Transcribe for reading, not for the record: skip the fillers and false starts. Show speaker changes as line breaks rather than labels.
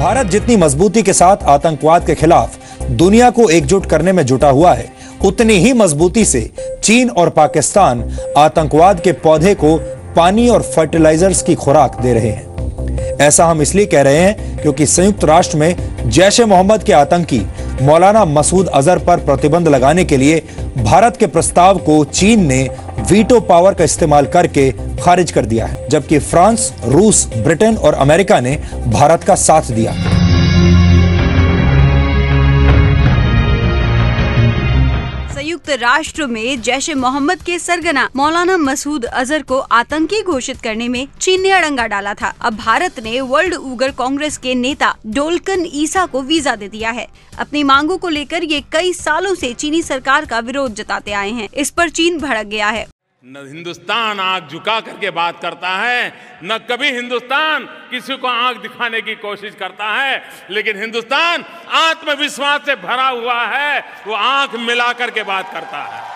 भारत जितनी मजबूती के साथ आतंकवाद के खिलाफ दुनिया को एकजुट करने में जुटा हुआ है, उतनी ही मजबूती से चीन और पाकिस्तान आतंकवाद के पौधे को पानी और फर्टिलाइजर्स की खुराक दे रहे हैं। ऐसा हम इसलिए कह रहे हैं क्योंकि संयुक्त राष्ट्र में जैश-ए-मोहम्मद के आतंकी मौलाना मसूद अजहर पर प्रतिबंध लगाने के लिए भारत के प्रस्ताव को चीन ने वीटो पावर का इस्तेमाल करके खारिज कर दिया है, जबकि फ्रांस, रूस, ब्रिटेन और अमेरिका ने भारत का साथ दिया।
संयुक्त राष्ट्र में जैश-ए-मोहम्मद के सरगना मौलाना मसूद अजहर को आतंकी घोषित करने में चीन ने अड़ंगा डाला था। अब भारत ने वर्ल्ड उगर कांग्रेस के नेता डोल्कन ईसा को वीजा दे दिया है। अपनी मांगों को लेकर ये कई सालों से चीनी सरकार का विरोध जताते आए हैं। इस पर चीन भड़क गया है।
न हिंदुस्तान आंख झुका करके बात करता है, न कभी हिंदुस्तान किसी को आंख दिखाने की कोशिश करता है, लेकिन हिंदुस्तान आत्मविश्वास से भरा हुआ है, वो आंख मिला करके बात करता है।